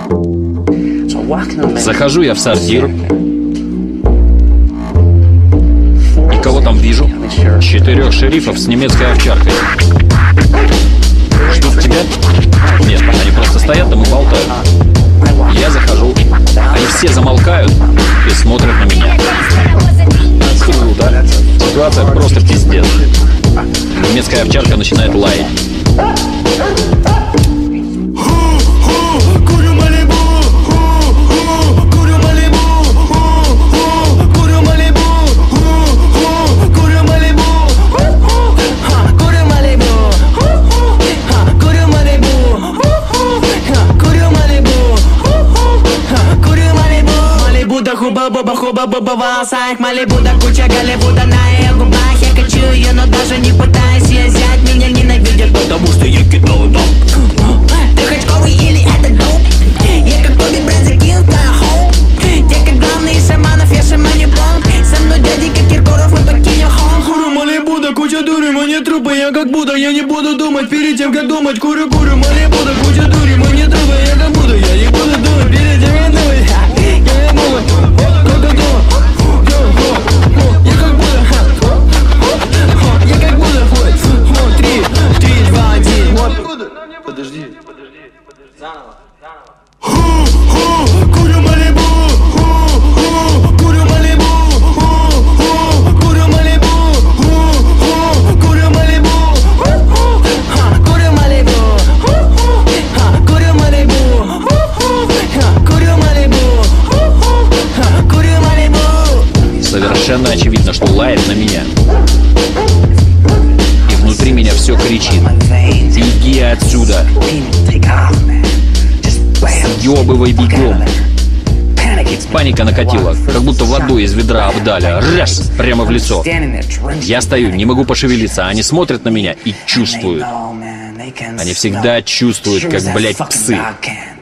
Захожу я в сортир. И кого там вижу? 4 шерифов с немецкой овчаркой. Ждут тебя? Нет, они просто стоят там и болтают. Я захожу. Они все замолкают и смотрят на меня. Круто. Ситуация просто пиздец. Немецкая овчарка начинает лаять. Хуба-буба-хуба-буба в волосах Малибу, да куча Голливуда на ее губах. Я хочу ее, но даже не пытаюсь ее взять. Меня ненавидят, потому что я кидаю доп. Ты хачковый или это доп? Я как Тоби Брэд закинул твою хоу. Я как главный из шаманов, я шаманю бомб. Со мной дядя как Киркоров, мы покинем холм. Курю Малибу, да куча дури, мы не трупы. Я как Будда, я не буду думать перед тем, как думать. Курю Малибу, да куча дури, мы не трупы. Я как Будда, я не буду думать перед тем, как думать. Я не буду. Подожди. Заново. Курю Малибу, курю Малибу, курю Малибу, курю Малибу, курю Малибу, курю Малибу, курю Малибу, курю Малибу. Совершенно очевидно, что лает на меня. И внутри меня все кричит: беги отсюда! Съебывай бегом! Паника накатила, как будто водой из ведра обдали. Раз! Прямо в лицо. Я стою, не могу пошевелиться. Они смотрят на меня и чувствуют. Они всегда чувствуют, как, блядь, псы.